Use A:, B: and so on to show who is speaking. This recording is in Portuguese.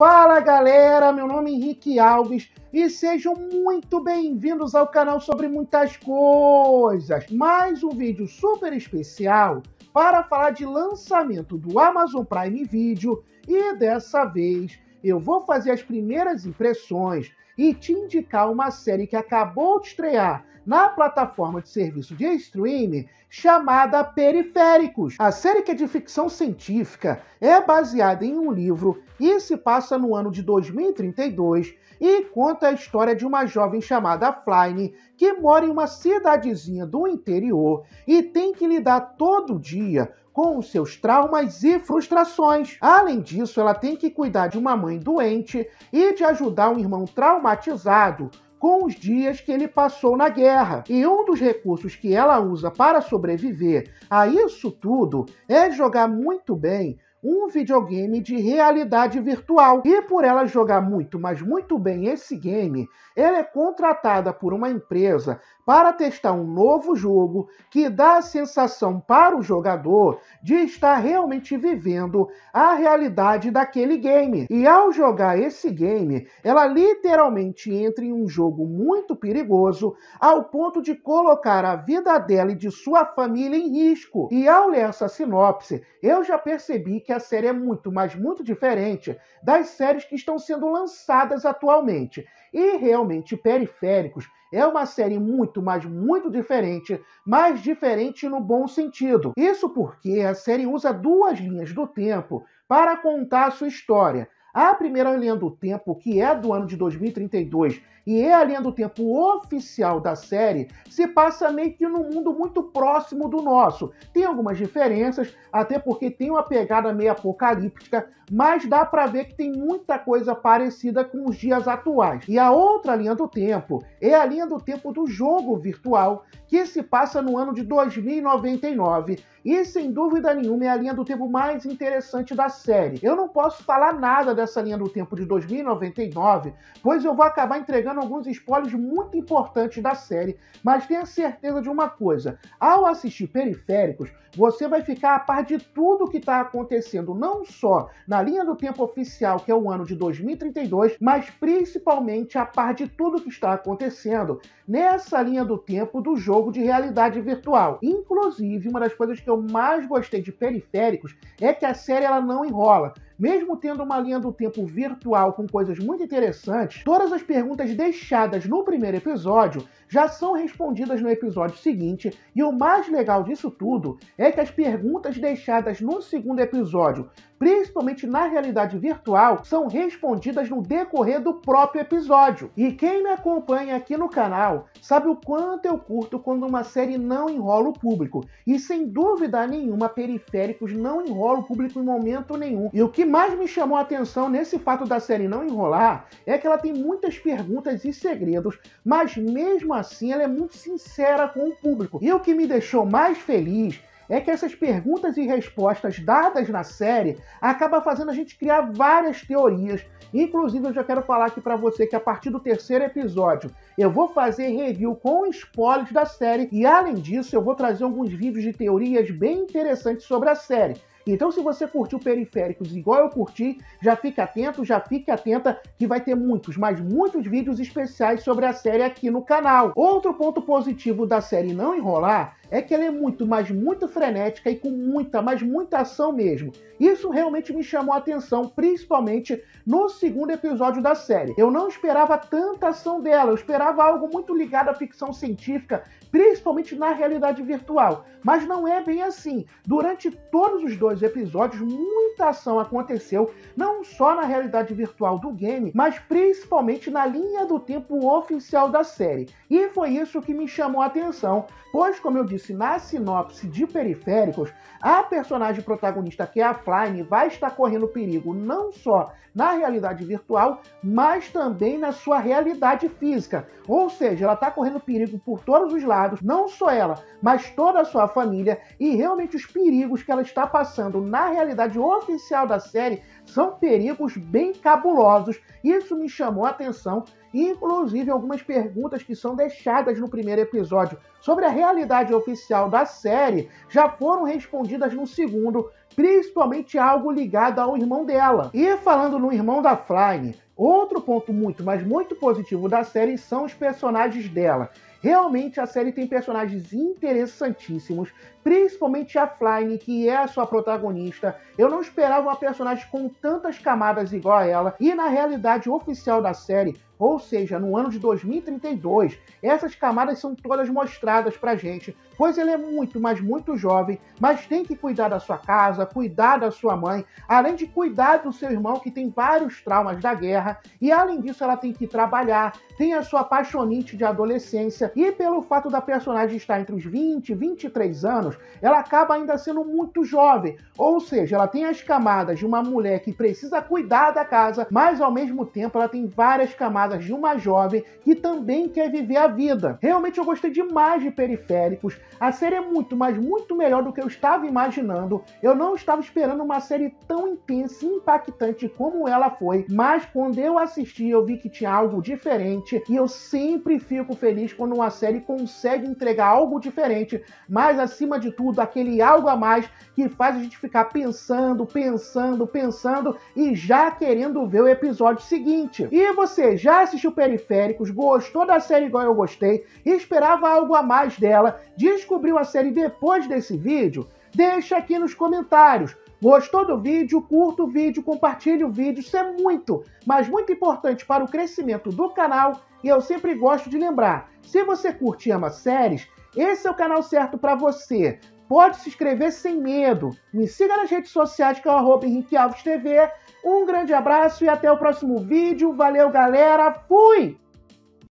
A: Fala galera, meu nome é Henrique Alves e sejam muito bem-vindos ao canal sobre muitas coisas. Mais um vídeo super especial para falar de lançamento do Amazon Prime Video e dessa vez eu vou fazer as primeiras impressões e te indicar uma série que acabou de estrear na plataforma de serviço de streaming chamada Periféricos. A série, que é de ficção científica, é baseada em um livro e se passa no ano de 2032 e conta a história de uma jovem chamada Flyne que mora em uma cidadezinha do interior e tem que lidar todo dia com os seus traumas e frustrações. Além disso, ela tem que cuidar de uma mãe doente e de ajudar um irmão traumatizado com os dias que ele passou na guerra. E um dos recursos que ela usa para sobreviver a isso tudo é jogar muito bem um videogame de realidade virtual. E por ela jogar muito, mas muito bem esse game, ela é contratada por uma empresa para testar um novo jogo que dá a sensação para o jogador de estar realmente vivendo a realidade daquele game. E ao jogar esse game, ela literalmente entra em um jogo muito perigoso, ao ponto de colocar a vida dela e de sua família em risco. E ao ler essa sinopse, eu já percebi que a série é muito, mas muito diferente das séries que estão sendo lançadas atualmente. E realmente Periféricos é uma série muito, mas muito diferente, mas diferente no bom sentido. Isso porque a série usa duas linhas do tempo para contar a sua história. A primeira linha do tempo, que é do ano de 2032, e é a linha do tempo oficial da série, se passa meio que num mundo muito próximo do nosso. Tem algumas diferenças, até porque tem uma pegada meio apocalíptica, mas dá pra ver que tem muita coisa parecida com os dias atuais. E a outra linha do tempo é a linha do tempo do jogo virtual, que se passa no ano de 2099, e sem dúvida nenhuma é a linha do tempo mais interessante da série. Eu não posso falar nada dessa linha do tempo de 2099, pois eu vou acabar entregando alguns spoilers muito importantes da série, mas tenha certeza de uma coisa: ao assistir Periféricos, você vai ficar a par de tudo que está acontecendo, não só na linha do tempo oficial, que é o ano de 2032, mas principalmente a par de tudo que está acontecendo nessa linha do tempo do jogo de realidade virtual. Inclusive, uma das coisas que eu mais gostei de Periféricos é que a série ela não enrola. Mesmo tendo uma linha do tempo virtual com coisas muito interessantes, todas as perguntas deixadas no primeiro episódio já são respondidas no episódio seguinte, e o mais legal disso tudo é que as perguntas deixadas no segundo episódio, principalmente na realidade virtual, são respondidas no decorrer do próprio episódio. E quem me acompanha aqui no canal sabe o quanto eu curto quando uma série não enrola o público. E sem dúvida nenhuma, Periféricos não enrola o público em momento nenhum. E o que mais me chamou a atenção nesse fato da série não enrolar é que ela tem muitas perguntas e segredos, mas mesmo assim ela é muito sincera com o público. E o que me deixou mais feliz é que essas perguntas e respostas dadas na série acabam fazendo a gente criar várias teorias. Inclusive, eu já quero falar aqui para você que a partir do terceiro episódio eu vou fazer review com spoilers da série, e além disso eu vou trazer alguns vídeos de teorias bem interessantes sobre a série. Então, se você curtiu Periféricos igual eu curti, já fique atento, já fique atenta, que vai ter muitos, mas muitos vídeos especiais sobre a série aqui no canal. Outro ponto positivo da série não enrolar é que ela é muito, mas muito frenética e com muita, mas muita ação mesmo. Isso realmente me chamou a atenção, principalmente no segundo episódio da série. Eu não esperava tanta ação dela, eu esperava algo muito ligado à ficção científica, principalmente na realidade virtual. Mas não é bem assim. Durante todos os dois episódios, muita ação aconteceu, não só na realidade virtual do game, mas principalmente na linha do tempo oficial da série. E foi isso que me chamou a atenção, pois, como eu disse na sinopse de Periféricos, a personagem protagonista, que é a Flyne, vai estar correndo perigo não só na realidade virtual, mas também na sua realidade física. Ou seja, ela está correndo perigo por todos os lados, não só ela, mas toda a sua família, e realmente os perigos que ela está passando na realidade oficial da série são perigos bem cabulosos. Isso me chamou a atenção, inclusive algumas perguntas que são deixadas no primeiro episódio sobre a realidade oficial da série já foram respondidas no segundo, principalmente algo ligado ao irmão dela. E falando no irmão da Flyne, outro ponto muito, mas muito positivo da série são os personagens dela. Realmente a série tem personagens interessantíssimos, principalmente a Flyne, que é a sua protagonista. Eu não esperava uma personagem com tantas camadas igual a ela, e na realidade oficial da série, ou seja, no ano de 2032, essas camadas são todas mostradas pra gente, pois ele é muito, mas muito jovem, mas tem que cuidar da sua casa, cuidar da sua mãe, além de cuidar do seu irmão, que tem vários traumas da guerra, e além disso ela tem que trabalhar, tem a sua paixonite de adolescência, e pelo fato da personagem estar entre os 20 e 23 anos, ela acaba ainda sendo muito jovem, ou seja, ela tem as camadas de uma mulher que precisa cuidar da casa, mas ao mesmo tempo ela tem várias camadas de uma jovem que também quer viver a vida. Realmente eu gostei demais de Periféricos, a série é muito, mas muito melhor do que eu estava imaginando. Eu não estava esperando uma série tão intensa e impactante como ela foi, mas quando eu assisti eu vi que tinha algo diferente, e eu sempre fico feliz quando uma série consegue entregar algo diferente, mas acima de tudo aquele algo a mais que faz a gente ficar pensando e já querendo ver o episódio seguinte. E você já assistiu Periféricos, gostou da série igual eu gostei, esperava algo a mais dela, descobriu a série depois desse vídeo? Deixa aqui nos comentários. Gostou do vídeo? Curta o vídeo, compartilhe o vídeo, isso é muito, mas muito importante para o crescimento do canal, e eu sempre gosto de lembrar, se você curte e ama séries, esse é o canal certo para você. Pode se inscrever sem medo. Me siga nas redes sociais, que é o @HenriqueAlvesTV. Um grande abraço e até o próximo vídeo. Valeu, galera. Fui!